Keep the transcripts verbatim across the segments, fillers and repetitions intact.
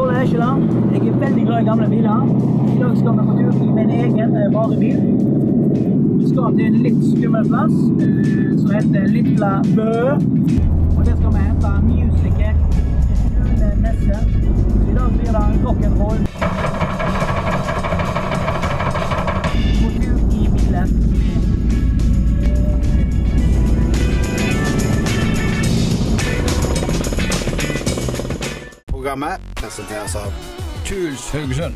Ståle Eskeland. Jeg er veldig glad i gamle biler. I dag skal vi på tur i min egen varebil. Vi skal til en litt skummel plass, som heter Lilla Bø. Og der skal vi hente musiker Rune Nesse. I dag blir det rock'n'roll. På tur i bilen. Programmet presenteres av Truls Haugesund.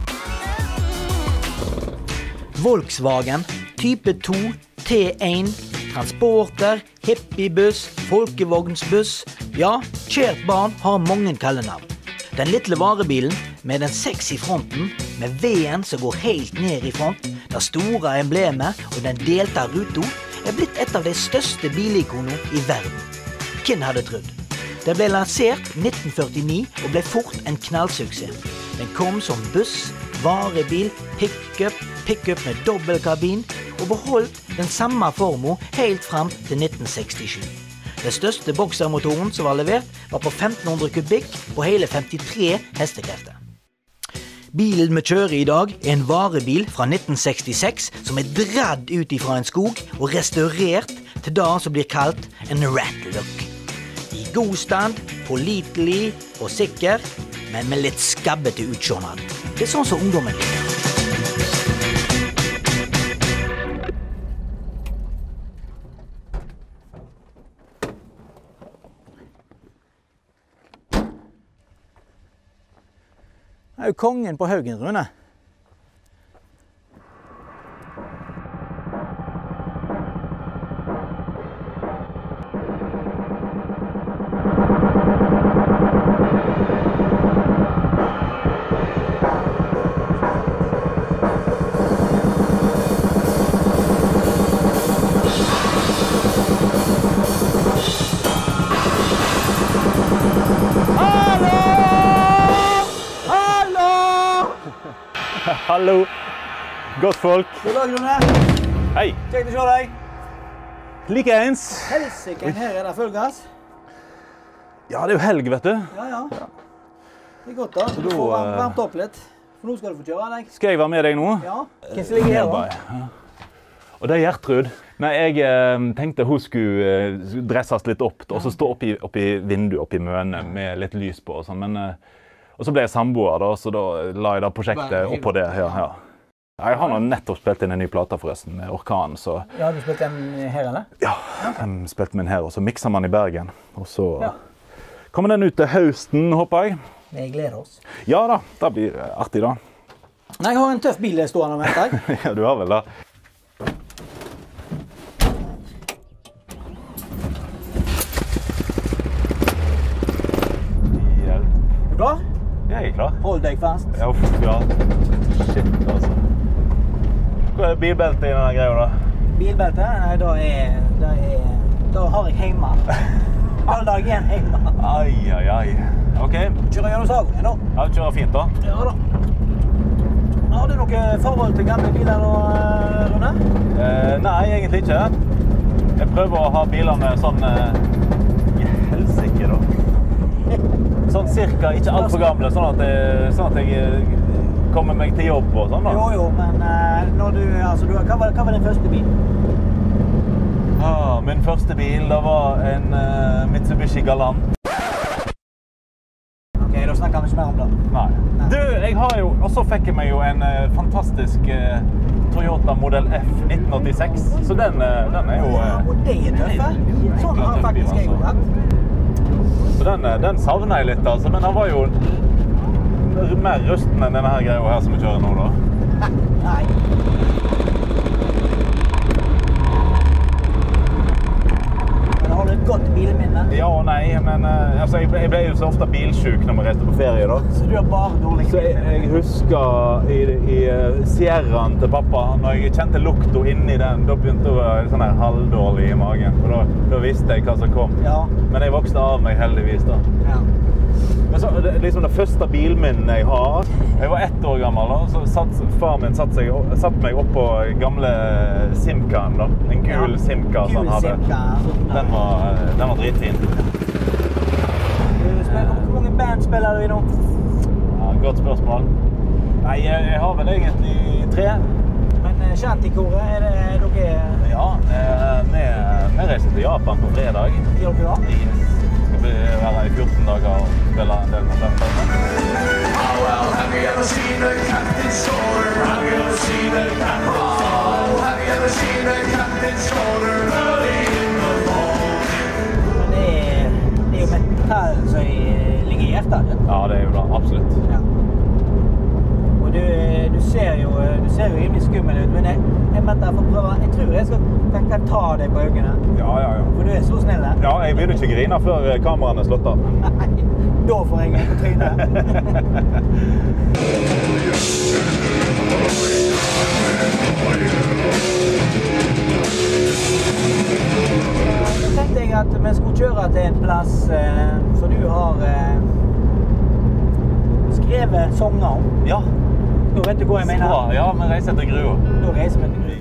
Volkswagen, type to, T én, transporter, hippiebuss, folkevognsbuss. Ja, kjært barn har mange kallenavn. Den lille varebilen med den sexy fronten, med V-en som går helt ned i front, det store emblemet og den delte ruta, er blitt et av de største bilikonene i verden. Hvem hadde trodd? Den ble lansert nitten førtini og ble fort en knallsuksess. Den kom som buss, varebil, pick-up, pick-up med dobbeltkabin, og beholdt den samme formen helt frem til nitten sekstisju. Den største boksermotoren som var levert var på femten hundre kubikk på hele femtitre hestekrefter. Bilen vi kjører i dag er en varebil fra nitten sekstiseks som er dradd ut fra en skog og restaurert til det som blir kalt en rat-look. I god stand, pålitelig og sikker, men med litt skabbete utsjånad. Det er sånn som ungdommen liker. Det er jo kongen på Haugen, Rune. Hallo, godt folk. God dag, Rune. Hei. Kjekt å se deg. Like ens. Helsiken, her er det fullgass. Ja, det er jo helg, vet du. Ja, ja. Det er godt da. Du får varmt, varmt opp litt. For nå skal du få kjøre deg. Skal jeg være med deg nå? Ja. Hvem som ligger her da? Og det er Gjertrud. Nei, jeg eh, tenkte hun skulle eh, dresses litt opp, og så stå oppi, oppi vinduet, oppi møne, med litt lys på og sånn, men... Eh, Og så ble jeg samboer da, så da la jeg da prosjektet opp på det. Ja, ja. Jeg har nå nettopp spilt inn en ny plate forresten, med Orkan, så... Ja, har du spilt den her, eller? Ja, jeg spilte min her, og så mikser man i Bergen. Og så ja. Kommer den ut til høsten, håper jeg. Vi gleder oss. Ja da, det blir artig da. Nei, jeg har en tøff bil stående med deg. Ja, du har vel da. Er du klar? Jeg er klar. Hold deg fast. Ja, ja. Shit, altså. Hva er bilbeltet i denne greia da? Bilbelte? Nei, da er... Da, er, da har jeg hjemme. All dag igjen hjemme. Ai, ai, ai. Ok. Kjører gjennom Sagen nå? Ja, du kjører fint da. Ja da. Har du noe forhold til gamle biler nå, Rune? Eh, nei, egentlig ikke. Jeg prøver å ha bilene sånn... Eh, i helsike da. Sånn cirka, ikke alt for gamle, sånn at jeg, sånn at jeg kommer meg til jobb og sånn da. Jo, jo, men uh, når du, altså, du, hva, var, hva var din første bil? Ah, min første bil, det var en uh, Mitsubishi Galant. Ok, da snakker vi ikke mer om det. Nei. Nei. Du, jeg har jo, og så fikk jeg meg jo en uh, fantastisk uh, Toyota Model F nitten åttiseks, så den, uh, den er jo... Uh, ja, og det er tøffe. Sånn har faktisk jeg jo vært. Så den, den savner jeg litt, altså, men den var jo mer rusten enn denne her greia her som vi kjører nå, da. Nei. Men har du et godt bilminne? Ja og nei, men altså, jeg, jeg ble jo så ofte bilsjuk når vi reiste på ferie, da. Så du har bare dårlig Så jeg, jeg husker i, i Sierraen til pappa, når jeg kjente lukta inni den, da begynte det å være sånn her halvdårlig i magen, for da, da visste jeg hva som kom. Ja. Men jeg vokste av meg heldigvis da. Ja. Men så, det, liksom det første bilminnen jeg har, jeg var ett år gammel da, så satt, far min satt, seg, satt meg opp på gamle Simcaen da, en gul ja. Simca som han hadde. Simca. Den var, den var dritfin. Hvor mange band spiller du i nå? godt spørsmål. Nei, jeg, jeg har vel egentlig tre. Men Shanty-koret, er det dere... Ja, vi, vi reiser til Japan på fredag. Gjør dere da? Yes. Skal vi være i fjorten dager og spille en del konserter. Oh, well, have you ever seen a captain's shoulder? Have you ever seen a captain's shoulder? Oh, have you ever seen a captain's shoulder early in the morning? Det er, det er jo metall som ligger i hjertet. Ja, det er jo da, absolutt. Ja. Og du, du ser jo, du ser jo rimelig skummel ut, men jeg, jeg, mente, jeg, får prøve, jeg tror jeg skal jeg kan ta deg på øynene. Ja, ja, ja. For du er så snill. Ja, jeg vil ikke grine før kameraene er slått av. Nei, da får jeg en på trynet. Så tenkte jeg at vi skulle kjøre til en plass eh, så du har eh, skrevet sanger om. Ja. Da vet du hva jeg mener. Bra. Ja, vi reiser til Grua. Da reiser vi til Grua.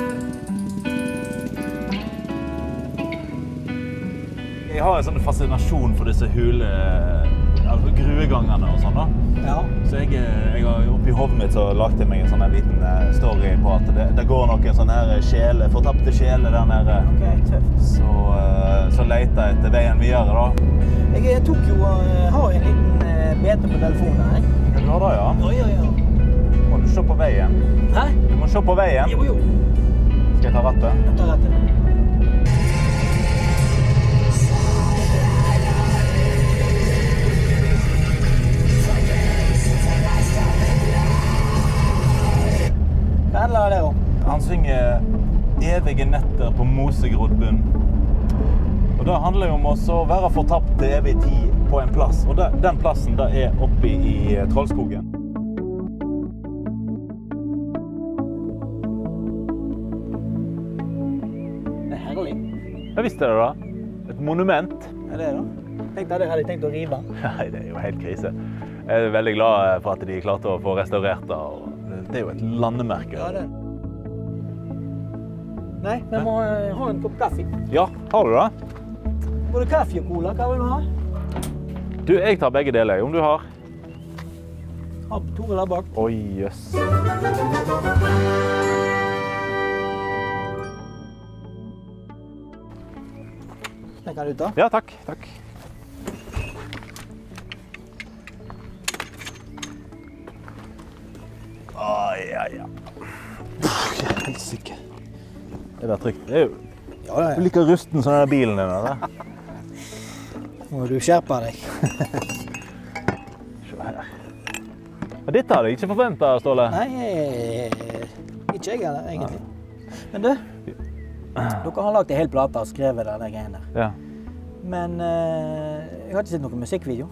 Jeg har en sånn fascinasjon for disse hule altså gruegangene og sånn da. Ja. Så jeg, jeg har oppi hodet mitt så lagt jeg meg en sånn liten story på at det, det går noen sånne her sjele, fortapte sjele der nede. Ok, tøft. Så, så leter jeg etter veien videre da. Jeg tok jo og har en liten bete på telefonen her. Ja, du har det, ja. Ja, ja, ja. Må du se på veien? Hæ? Du må se på veien. Jo, jo. Skal jeg ta rattet? Jeg tar rattet. Hva handler det om? Han synger evige netter på mosegrodd bunn. Og det handler jo om å være fortapt til evig tid på en plass. Og det, den plassen da er oppe i Trollskogen. Det er herlig. Ja, visst er det da. Et monument. Ja, det er det. Tenkte jeg hadde tenkt å rive. Nei, det er jo helt krise. Jeg er veldig glad for at de klarte å få restaurert det. Det er jo et landemerke. Ja, det er. Nei, vi må ha en kopp kaffe. Ja, har du det? Både kaffe og cola, hva vil du ha? Du, jeg tar begge deler, om du har. Har Tore der bak. Oi, jøss. Den kan du ta. Ja, takk, takk. Åh, ja, ja. Helt sikker. Det er trygt. Det er jo... Ja, ja, ja. Du liker rusten sånn der bilen din, eller? Må du skjerpe deg. Se her. Ja, dette hadde jeg ikke forventet, Ståle. Nei, ikke jeg heller, egentlig. Men du, dere har lagt en hel plate og skrevet der, de greiene der. Ja. Men uh, jeg har ikke sett noen musikkvideo.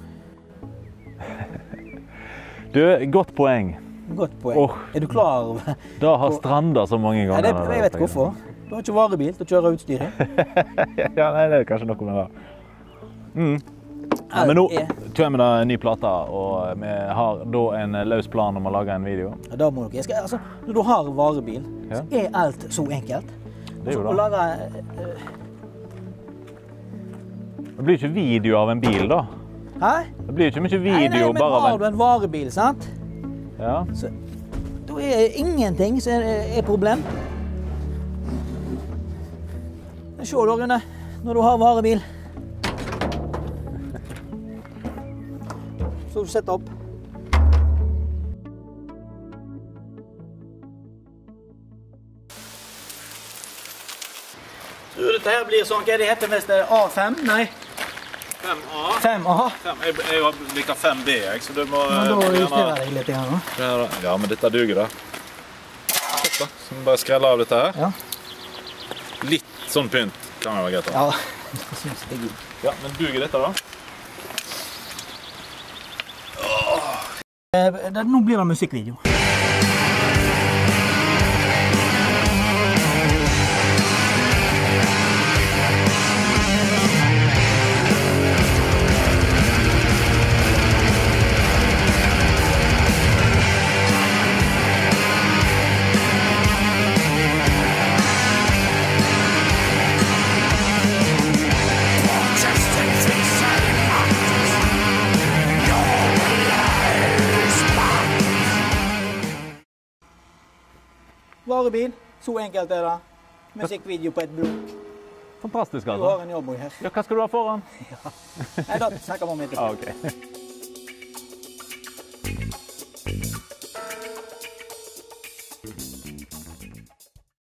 Du, godt poeng. Godt poeng. Oh. Er du klar over? Da har strandet så mange ganger. Nei, det, jeg vet hvorfor. Du har ikke varebil til å kjøre utstyret. Ja, nei, det er kanskje noe med det. Mm. Ja, men nå kommer det en ny plate, og vi har da en løs plan om å lage en video. Ja, da må dere. Jeg skal, altså, når du har varebil, Ja. så er alt så enkelt. Det er jo Så det. å lage, uh, Det blir ikke video av en bil, da. Hæ? Det blir ikke mye video Nei, nei, men bare av har en... du en varebil, sant? Ja. Så, da er ingenting som er, er problem. Se da, Rune, når du har varebil. Så du setter opp. Tror dette her blir sånn, hva det heter mest? A fem? Nei. fem A. fem A. Jeg, jeg liker fem B, jeg, så du må... Men da justerer jeg litt igjen, da. Ja, men dette duger da. Så må vi bare skrelle av dette her. Ja. Litt sånn pynt kan jo være greit da. Ja, det synes jeg er god. Ja, men duger dette da? Eh, det- Nå blir det musikkvideo. Just in face and your lies. varebil, så enkelt er det. Musikkvideo på et blok. Fantastisk, Du altså. har en jobb her. Ja, hva skal du ha foran? Nei, da snakker vi om etterpå. Ah, ok.